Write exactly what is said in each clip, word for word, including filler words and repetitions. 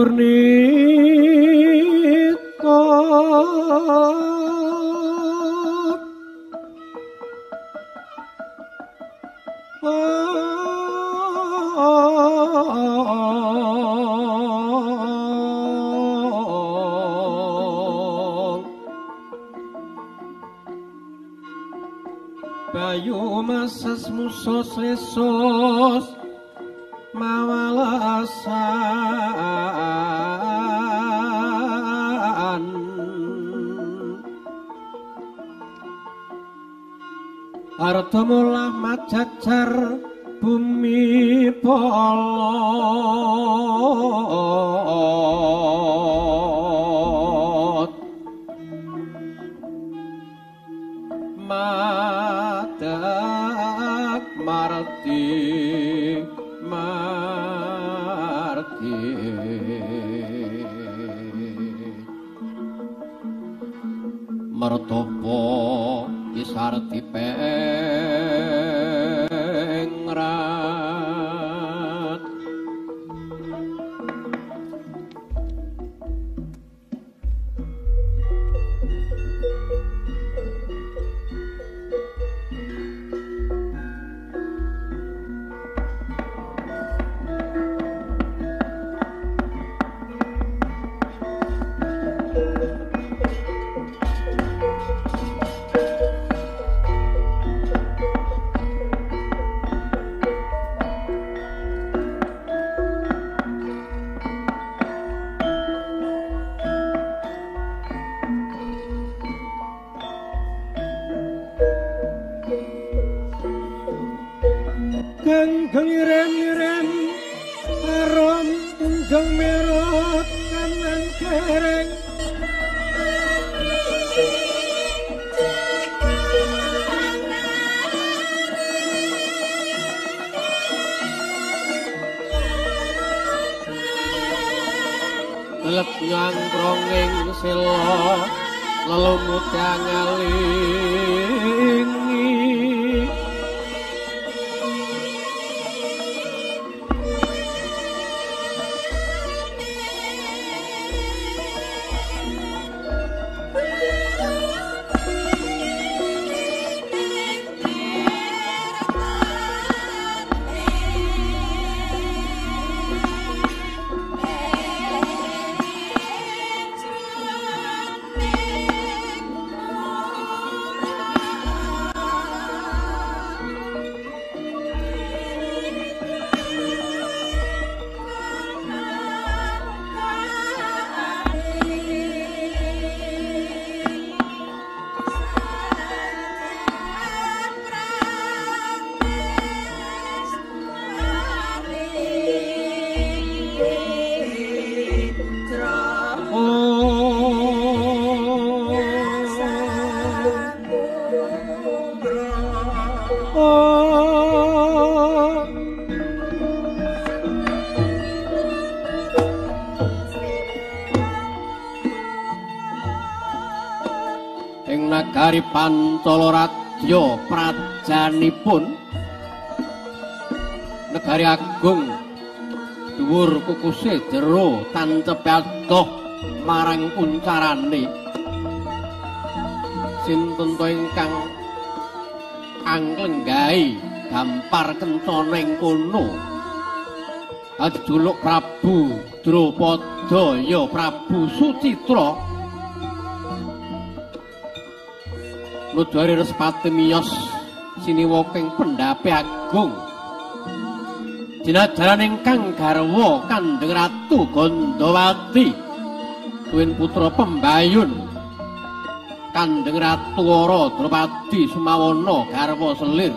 Purnito Bayu masas musos lesos mawalasan harta mulah macacar bumi polot madak marti marti mertopo isarti pengrat Gengirem-irem arom undang merot kanan kereng Lep nyangkronging sila lelumut yang ngalingi Nagari Pancala Radya prajanipun negari agung dhuwur kukuse jero tancepe adoh marang kuncarane sinten to ingkang anglenggahi gampar kencana ing kono ajuluk Prabu Drupada ya Prabu Sucitra Nudwari Respati miyos siniwoking pendape agung jinajaran ingkang garwa Kanjeng Ratu Gandawati tuwin putra pembayun Kanjeng Ratu Wara Drupadi Sumawana garwa selir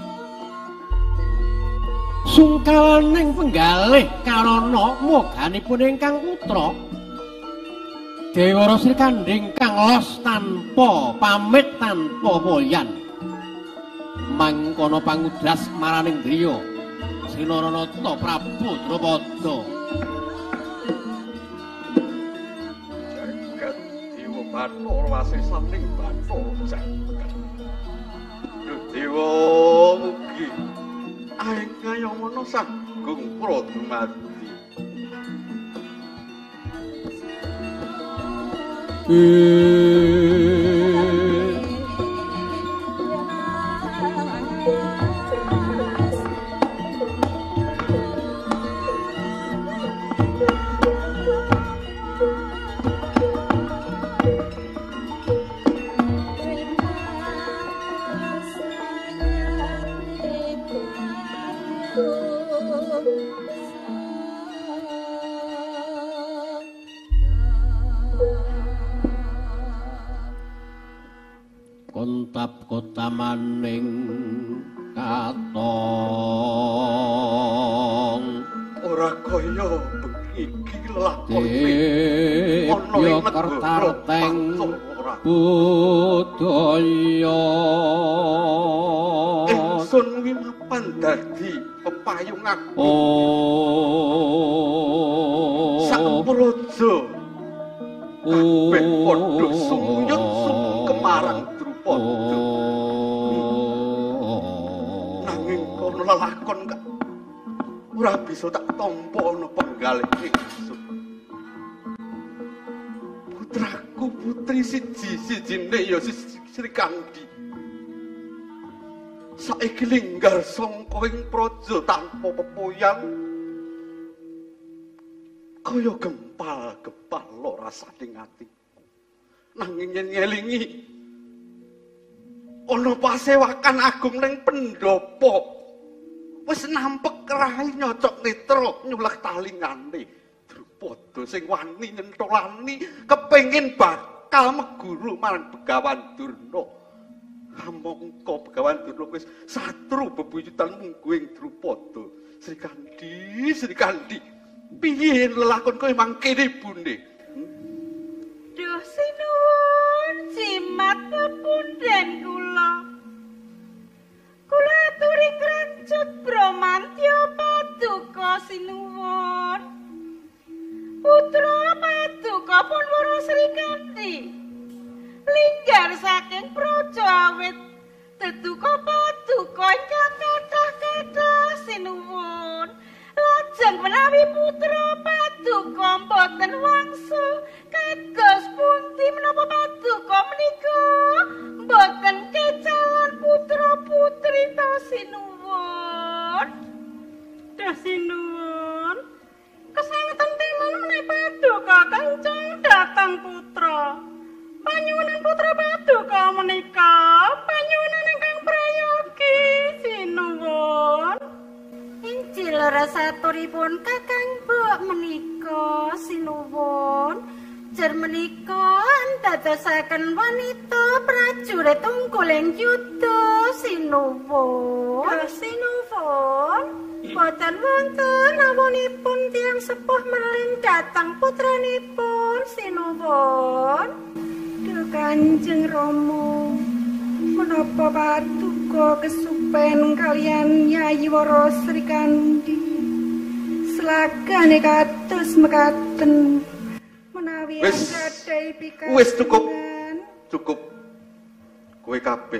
sungkawaning penggalih karana moganipun ingkang putra Dewara Sri Kandhing kang los tanpa pamit tanpa boyan mangkono pangudras maraning griya Sinaranata Prabu Drupada jagat dewa Bathara Wasesaning Bathara jagat dewa mugi aing kayamana sagung pradumadi Kontap kotamaning katong ora kaya iki lakone ana ing kertarteng budaya ingsun wi mapan dadi pepayung aku oh sapraja kabeh padha sumuyut kemarang Drupada nanging kono lelakon kak ora bisa tak tampa ana penggalih ingsun putraku putri siji-sijine ya Sri Kandi saiki linggar sangka ing praja tanpa pepoyan kaya gempal-gempal lara saking atiku nanging yen ngelingi ana pasewakan agung ning pendopo wis nampek rai nyocok netra nyuleh talingane Drupada sing wani nyentolani kepengin bakal meguru marang Begawan Durna mongko Begawan Durna wis satru bebuyutan mungguing Drupada Sri Kandi Sri Kandi piye lelakon kowe mangkene Bune Duh sinuwun jimat pepunden kula. Kula aturi krencut Bramantya paduka sinuwun. Putra paduka pun Wara Sri Kandi. Linggar saking praja awit teduka paduka ingkang kathah-kathah sinuwun. Lajeng menawi putra paduka boten wangsul kados pundi menapa paduka menika boten kecalan putra putri ta sinuwun ta sinuwun kesawetan timun menawi paduka kancang datang putra panyuwunan putra paduka menika panyuwunan ingkang prayogi sinuwun Injil rasaturipun kakang mbok menika sinuwun jar menika dadosaken wanita prajurit ungguling yuda sinuwun sinuwun boten wonten awonipun tiyang sepuh melin datang putranipun sinuwun Duh Kanjeng Rama menapa paduka kesupen kalian Yayi Wara Sri Kandi selagane kados mekaten menawi anggadhahi pikantuk wis cukup cukup kowe kabeh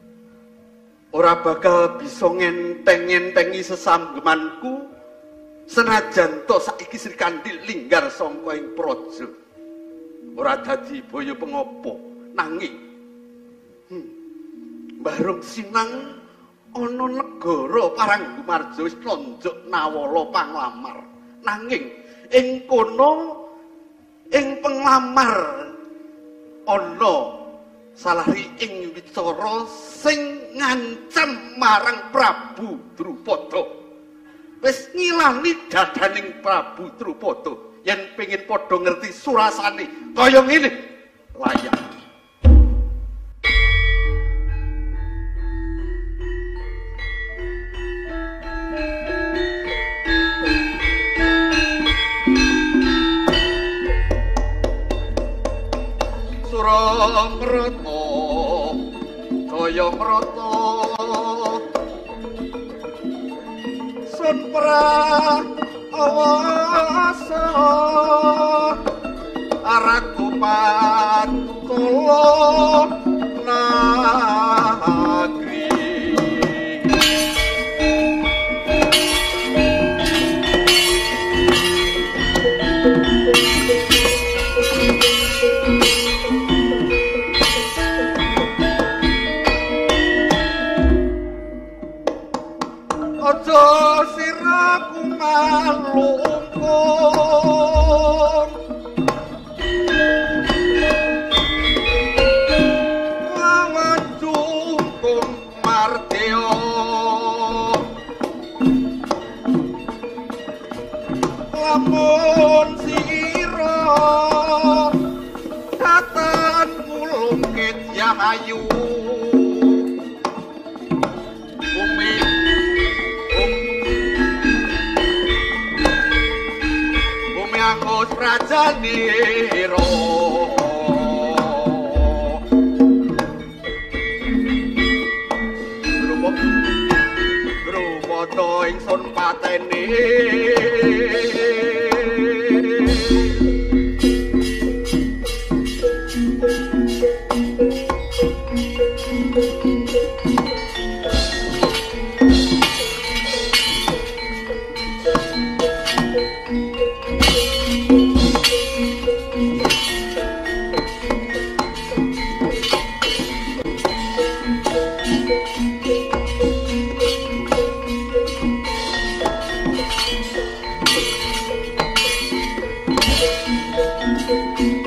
ora bakal bisa ngenteng-ngentengi sesambgemanku senajan to saiki Sri Kandi linggar sangka ing praja ora dadi baya pengopo nanging hmm. Barung sinang ana negara Paranggumarja wis tonjok nawala panglamar nanging ing kono ing penglamar ana salah riing wicara sing ngancam marang Prabu Drupada wis ngilani dadaning Prabu Drupada yen pengin padha ngerti surasane kaya ngene layak Suramrata Jayamrata Sun Prawasa Arakupat Kula Nagri rahayu bumi bumi angus prajaniro Drupada ingsun pateni Thank you.